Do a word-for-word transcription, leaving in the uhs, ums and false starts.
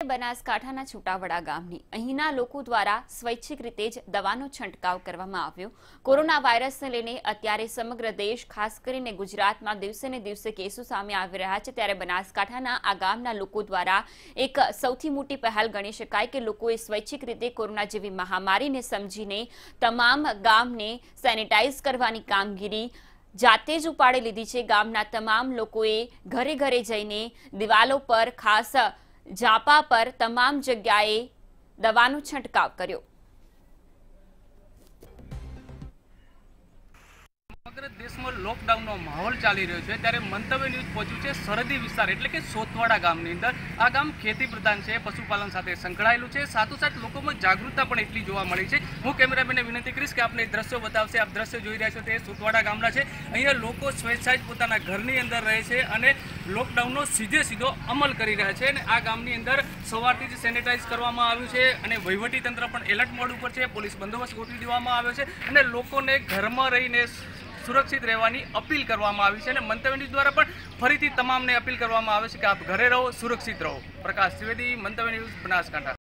બનાસકાંઠાના છૂટાવડા ગામની અહીંના લોકો દ્વારા સ્વૈચ્છિક રીતે જ દવાનો છંટકાવ કરવામાં આવ્યો। કોરોના વાયરસને લઈને અત્યારે સમગ્ર દેશ ખાસ કરીને ગુજરાતમાં દિવસે ને દિવસે કેસો સામે આવી રહ્યા છે, ત્યારે બનાસકાંઠાના આ ગામના લોકો દ્વારા એક સૌથી મોટી પહેલ ગણી શકાય કે લોકોએ સ્વૈચ્છિક રીતે કોરોના જેવી મહામારીને સમજીને તમામ ગામને સેનિટાઈઝ કરવાની કામગીરી જાતે જ ઉપાડી લીધી છે। ગામના તમામ લોકોએ ઘરે ઘરે જઈને દિવાલો પર ખાસ જાપા પર તમામ જગ્યાએ દવાનો છંટકાવ કર્યો। સમગ્ર દેશમાં લોકડાઉનનો માહોલ ચાલી રહ્યો છે ત્યારે મંતવ્ય ન્યૂઝ પહોંચ્યું છે સરહદી વિસ્તાર એટલે કે સોતવાડા ગામની અંદર। આ ગામ ખેતી પ્રધાન છે, પશુપાલન સાથે સંકળાયેલું છે, સાથોસાથ લોકોમાં જાગૃતતા પણ એટલી જોવા મળી છે। હું કેમેરામેનને વિનંતી કરીશ કે આપને દ્રશ્યો બતાવશે। આપ દ્રશ્યો જોઈ રહ્યા છો તે સોતવાડા ગામના છે। અહીંયા લોકો સ્વેચ્છાએ પોતાના ઘરની અંદર રહે છે અને લોકડાઉનનો સીધે સીધો અમલ કરી રહ્યા છે અને આ ગામની અંદર સવારથી જ સેનિટાઈઝ કરવામાં આવ્યું છે અને વહીવટીતંત્ર પણ એલર્ટ મોડ ઉપર છે, પોલીસ બંદોબસ્ત ગોઠવી દેવામાં આવ્યો છે અને લોકોને ઘરમાં રહીને સુરક્ષિત રહેવાની અપીલ કરવામાં આવી છે અને મંતવ્ય ન્યૂઝ દ્વારા પણ ફરીથી તમામને અપીલ કરવામાં આવે છે કે આપ ઘરે રહો, સુરક્ષિત રહો। પ્રકાશ ત્રિવેદી, મંતવ્ય ન્યૂઝ, બનાસકાંઠા।